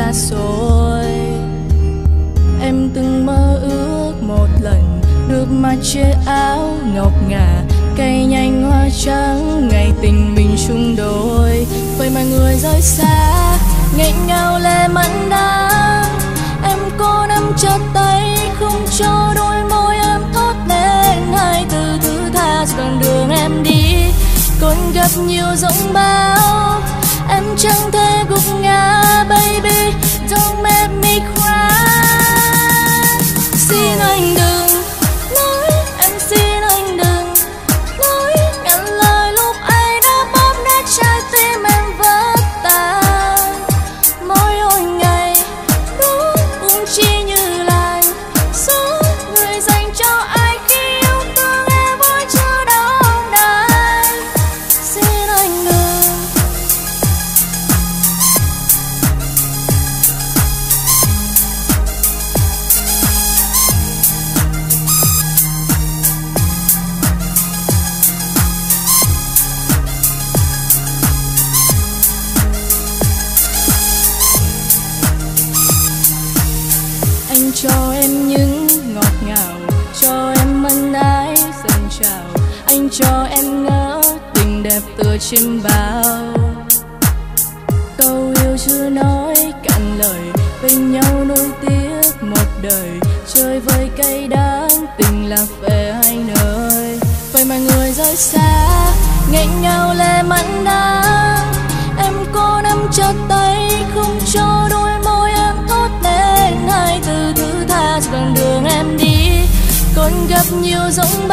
xa xôi. Em từng mơ ước một lần được mặc chiếc áo ngọc ngà, cây nhanh hoa trắng ngày tình mình chung đôi. Vậy mà người rời xa nghẹn ngào lệ mặn đắng, em cố nắm chặt tay không cho đôi môi em thốt lên hai từ thứ tha. Đoạn đường em đi còn gặp nhiều giông bão, em chẳng thể gục ngã. Baby don't make me cry. Xin anh đừng nói, em xin anh đừng nói ngàn lời lúc ấy đã bóp nát trái tim em vỡ tan. Mỗi hồi ngày đó cũng chỉ như làn số người dành cho ai khi yêu thương em vẫn chưa đong đầy. Xin anh đừng. Anh cho em những ngọt ngào, cho em ân ái dâng trào. Anh cho em ngỡ tình đẹp tựa trên bao. Câu yêu chưa nói cạn lời, bên nhau nuối tiếc một đời. Chơi với cây đắng tình lạc về hai nơi. Vậy mà người rời xa nghẹn ngào lệ mặn đắng, em cố nắm chặt tay không cho đôi môi em thốt lên hai từ thứ tha. Đoạn đường em đi còn gặp nhiều giông